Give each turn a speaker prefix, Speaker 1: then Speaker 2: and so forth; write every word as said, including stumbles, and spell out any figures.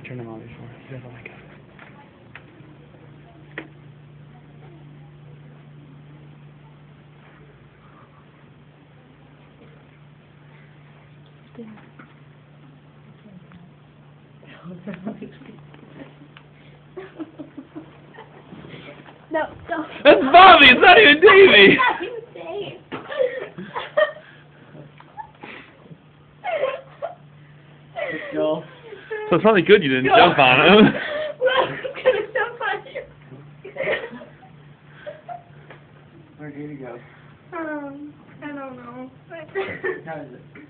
Speaker 1: turn them on before. He doesn't like it.
Speaker 2: No, no.
Speaker 1: That's Bobby! It's not even Davey!
Speaker 2: It's not even Dave.
Speaker 3: Go.
Speaker 1: So it's probably good you didn't jump on him.
Speaker 2: Well, I'm gonna jump on you.
Speaker 3: Where did he go?
Speaker 2: Um, I don't know.
Speaker 3: How is it?